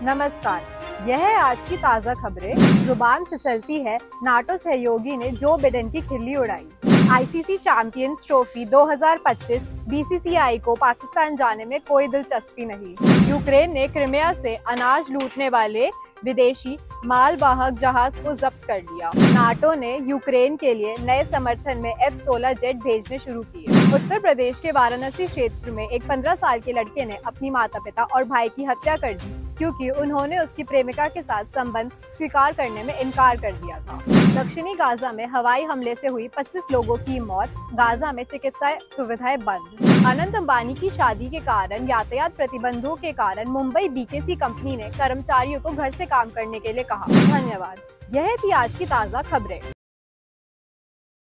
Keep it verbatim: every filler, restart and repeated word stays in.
नमस्कार, यह है आज की ताज़ा खबरें। जुबान फिसलती है, नाटो सहयोगी ने जो बिडेन की खिल्ली उड़ाई। आईसीसी चैंपियंस ट्रॉफी दो हज़ार पच्चीस बीसीसीआई को पाकिस्तान जाने में कोई दिलचस्पी नहीं। यूक्रेन ने क्रिमिया से अनाज लूटने वाले विदेशी मालवाहक जहाज को जब्त कर लिया। नाटो ने यूक्रेन के लिए नए समर्थन में एफ सोलह जेट भेजने शुरू किए। उत्तर प्रदेश के वाराणसी क्षेत्र में एक पंद्रह साल के लड़के ने अपनी माता पिता और भाई की हत्या कर दी क्योंकि उन्होंने उसकी प्रेमिका के साथ संबंध स्वीकार करने में इनकार कर दिया था। दक्षिणी गाजा में हवाई हमले से हुई पच्चीस लोगों की मौत। गाजा में चिकित्सा सुविधाएं बंद। अनंत अंबानी की शादी के कारण यातायात प्रतिबंधों के कारण मुंबई बीकेसी कंपनी ने कर्मचारियों को घर से काम करने के लिए कहा। धन्यवाद। यह थी आज की ताज़ा खबरें।